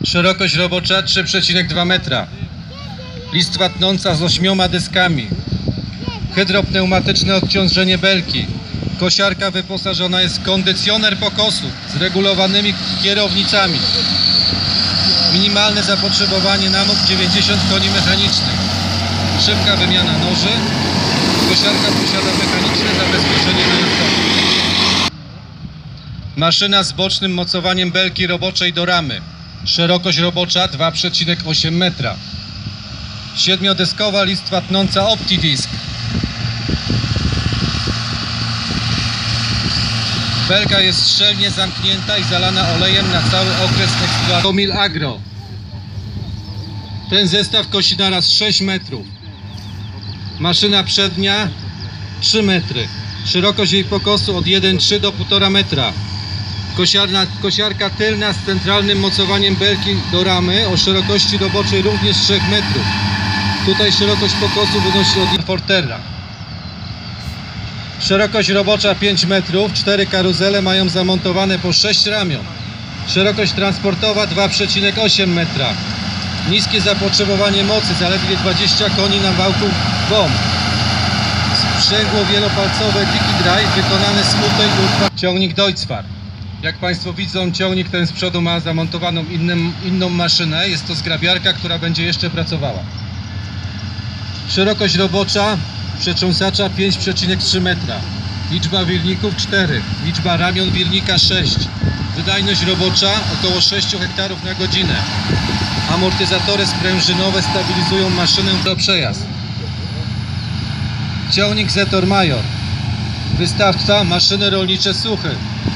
Szerokość robocza 3,2 metra. Listwa tnąca z 8 deskami. Hydropneumatyczne odciążenie belki. Kosiarka wyposażona jest w kondycjoner pokosu z regulowanymi kierownicami. Minimalne zapotrzebowanie na moc 90 koni mechanicznych. Szybka wymiana noży. Kosiarka posiada mechaniczne zabezpieczenie najazdowe. Maszyna z bocznym mocowaniem belki roboczej do ramy. Szerokość robocza 2,8 metra. 7-deskowa listwa tnąca OptiDisk. Belka jest szczelnie zamknięta i zalana olejem na cały okres eksploatacji. Tomil Agro. Ten zestaw kosi naraz 6 metrów. Maszyna przednia 3 metry. Szerokość jej pokosu od 1,3 do 1,5 metra. Kosiarka tylna z centralnym mocowaniem belki do ramy o szerokości roboczej również 3 metrów. Tutaj szerokość pokosu wynosi od Forterra. Szerokość robocza 5 metrów, 4 karuzele mają zamontowane po 6 ramion. Szerokość transportowa 2,8 metra. Niskie zapotrzebowanie mocy, zaledwie 20 koni na wałku WOM. Sprzęgło wielopalcowe Diki Drive wykonane z hutej lub ciągnik Deutzfahr. Jak Państwo widzą, ciągnik ten z przodu ma zamontowaną inną maszynę. Jest to zgrabiarka, która będzie jeszcze pracowała. Szerokość robocza przetrząsacza 5,3 metra. Liczba wirników 4. Liczba ramion wirnika 6. Wydajność robocza około 6 hektarów na godzinę. Amortyzatory sprężynowe stabilizują maszynę do przejazd. Ciągnik Zetor Major. Wystawca maszyny rolnicze Suchy.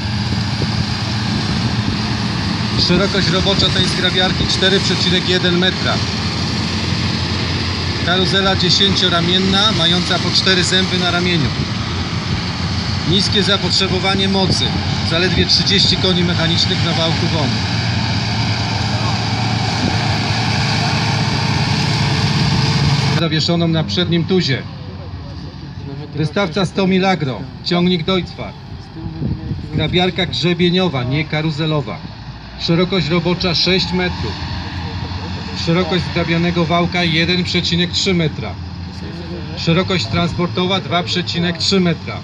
Szerokość robocza tej zgrabiarki 4,1 metra. Karuzela 10-ramienna, mająca po 4 zęby na ramieniu. Niskie zapotrzebowanie mocy, zaledwie 30 koni mechanicznych na wałku WOM. Zawieszoną na przednim tuzie. Wystawca Tomil Agro, ciągnik Deutzfahr. Zgrabiarka grzebieniowa, nie karuzelowa. Szerokość robocza 6 metrów. Szerokość zgrabianego wałka 1,3 metra. Szerokość transportowa 2,3 metra.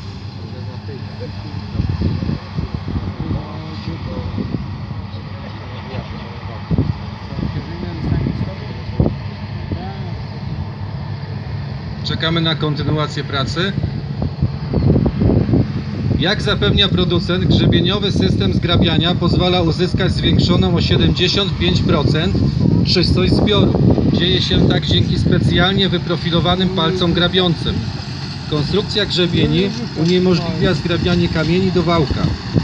Czekamy na kontynuację pracy. Jak zapewnia producent, grzebieniowy system zgrabiania pozwala uzyskać zwiększoną o 75% czystość zbioru. Dzieje się tak dzięki specjalnie wyprofilowanym palcom grabiącym. Konstrukcja grzebieni uniemożliwia zgrabianie kamieni do wałka.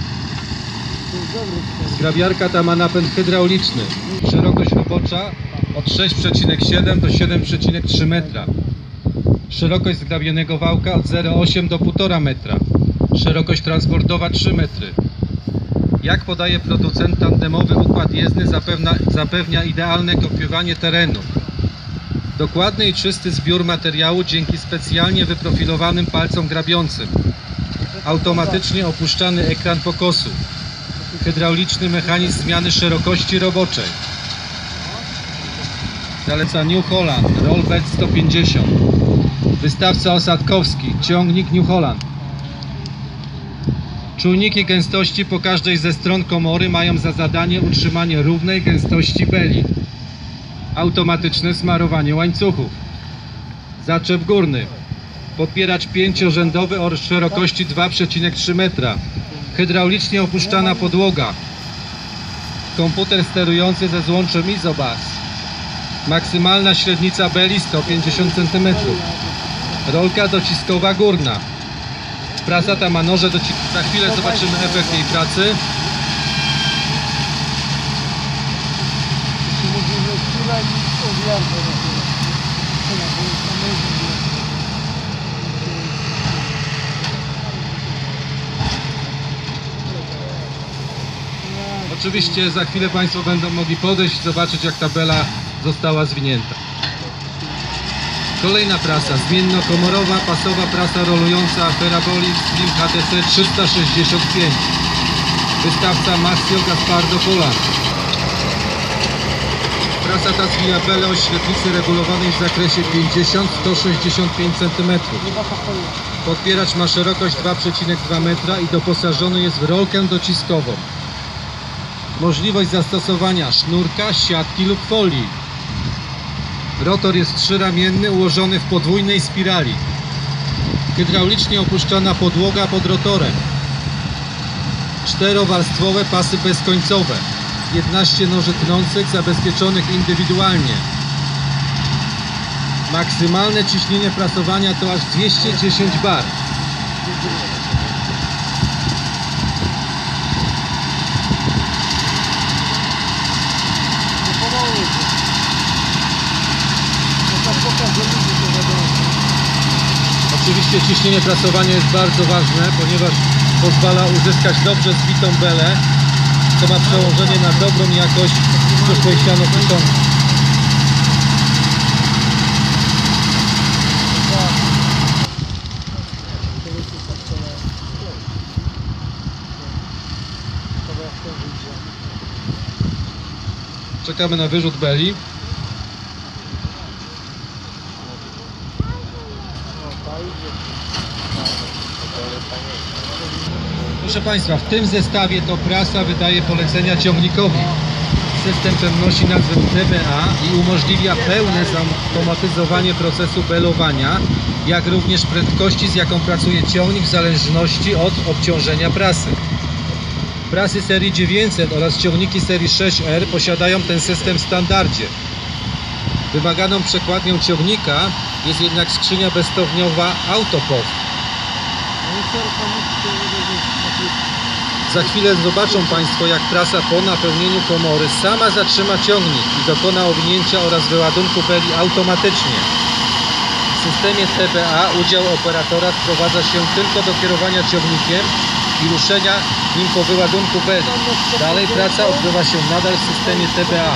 Zgrabiarka ta ma napęd hydrauliczny. Szerokość robocza od 6,7 do 7,3 metra. Szerokość zgrabianego wałka od 0,8 do 1,5 metra. Szerokość transportowa 3 metry. Jak podaje producent, tandemowy układ jezdny zapewnia idealne kopiowanie terenu. Dokładny i czysty zbiór materiału dzięki specjalnie wyprofilowanym palcom grabiącym. Automatycznie opuszczany ekran pokosu. Hydrauliczny mechanizm zmiany szerokości roboczej. Zaleca New Holland, Rollbed 150. Wystawca Osadkowski, ciągnik New Holland. Czujniki gęstości po każdej ze stron komory mają za zadanie utrzymanie równej gęstości beli. Automatyczne smarowanie łańcuchów. Zaczep górny. Podpieracz 5-rzędowy o szerokości 2,3 metra. Hydraulicznie opuszczana podłoga. Komputer sterujący ze złączem Isobus. Maksymalna średnica beli 150 cm. Rolka dociskowa górna. Prasa ta ma noże do... Za chwilę zobaczymy efekt jej pracy. Oczywiście za chwilę Państwo będą mogli podejść i zobaczyć, jak ta bela została zwinięta. Kolejna prasa, zmiennokomorowa, pasowa prasa rolująca Ferrabolic Slim HTC 365. Wystawca Massio Gaspardo Poland. Prasa ta zwija belę o średnicy regulowanej w zakresie 50-165 cm. Podpieracz ma szerokość 2,2 metra i doposażony jest w rolkę dociskową. Możliwość zastosowania sznurka, siatki lub folii. Rotor jest trzyramienny, ułożony w podwójnej spirali. Hydraulicznie opuszczana podłoga pod rotorem. 4-warstwowe pasy bezkońcowe. 15 noży tnących zabezpieczonych indywidualnie. Maksymalne ciśnienie prasowania to aż 210 bar. Oczywiście ciśnienie prasowania jest bardzo ważne, ponieważ pozwala uzyskać dobrze zbitą belę, co ma przełożenie na dobrą jakość przyszłej sianokiszonki. Czekamy na wyrzut beli. Proszę Państwa, w tym zestawie to prasa wydaje polecenia ciągnikowi. System ten nosi nazwę TBA i umożliwia pełne zautomatyzowanie procesu belowania, jak również prędkości, z jaką pracuje ciągnik w zależności od obciążenia prasy. Prasy serii 900 oraz ciągniki serii 6R posiadają ten system w standardzie. Wymaganą przekładnią ciągnika jest jednak skrzynia bezstowniowa AutoPow. Za chwilę zobaczą Państwo, jak prasa po napełnieniu komory sama zatrzyma ciągnik i dokona owinięcia oraz wyładunku beli automatycznie. W systemie TBA udział operatora sprowadza się tylko do kierowania ciągnikiem i ruszenia nim po wyładunku beli. Dalej praca odbywa się nadal w systemie TBA.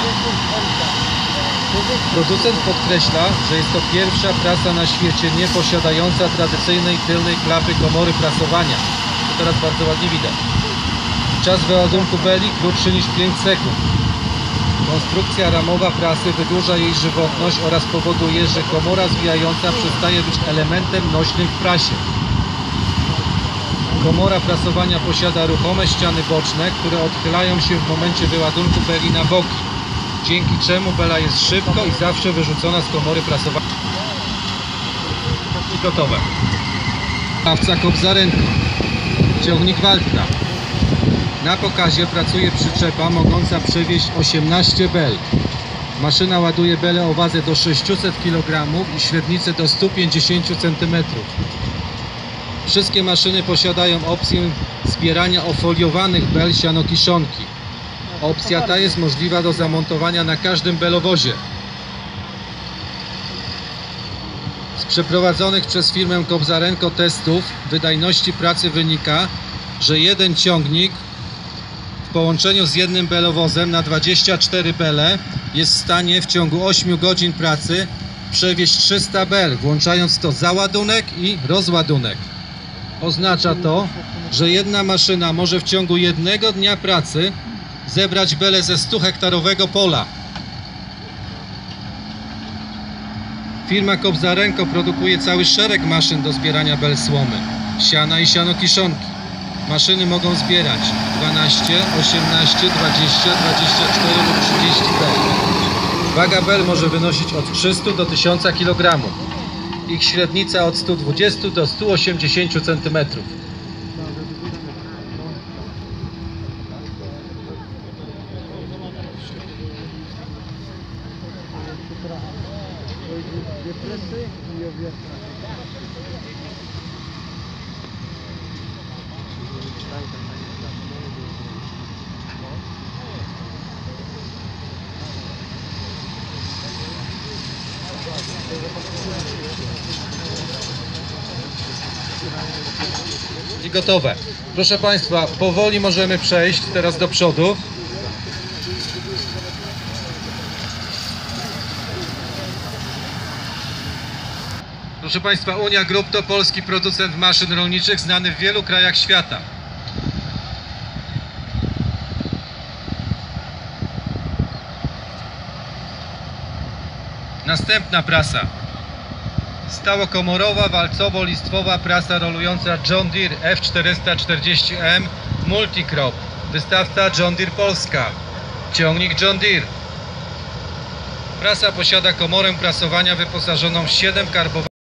Producent podkreśla, że jest to pierwsza prasa na świecie nie posiadająca tradycyjnej tylnej klapy komory prasowania. To teraz bardzo ładnie widać. Czas wyładunku beli krótszy niż 5 sekund. Konstrukcja ramowa prasy wydłuża jej żywotność oraz powoduje, że komora zwijająca przestaje być elementem nośnym w prasie. Komora prasowania posiada ruchome ściany boczne, które odchylają się w momencie wyładunku beli na boki, dzięki czemu bela jest szybko i zawsze wyrzucona z komory prasowania. I gotowe. Krawca Kobza-Renko. Ciągnik Waltra. Na pokazie pracuje przyczepa mogąca przewieźć 18 bel. Maszyna ładuje belę o wadze do 600 kg i średnicę do 150 cm. Wszystkie maszyny posiadają opcję zbierania ofoliowanych bel sianokiszonki. Opcja ta jest możliwa do zamontowania na każdym belowozie. Z przeprowadzonych przez firmę Kobza-Renko testów wydajności pracy wynika, że jeden ciągnik w połączeniu z jednym belowozem na 24 bele jest w stanie w ciągu 8 godzin pracy przewieźć 300 bel, włączając w to załadunek i rozładunek. Oznacza to, że jedna maszyna może w ciągu jednego dnia pracy zebrać belę ze 100-hektarowego pola. Firma Kobza-Renko produkuje cały szereg maszyn do zbierania bel słomy, siana i sianokiszonki. Maszyny mogą zbierać 12, 18, 20, 24 lub 30 bel. Waga bel może wynosić od 300 do 1000 kg. Ich średnica od 120 do 180 cm. I gotowe. Proszę Państwa, powoli możemy przejść teraz do przodu. Proszę Państwa, Unia Group to polski producent maszyn rolniczych znany w wielu krajach świata. Następna prasa. Stałokomorowa, walcowo-listwowa prasa rolująca John Deere F440M Multicrop. Wystawca John Deere Polska. Ciągnik John Deere. Prasa posiada komorę prasowania wyposażoną w 7 karbowanych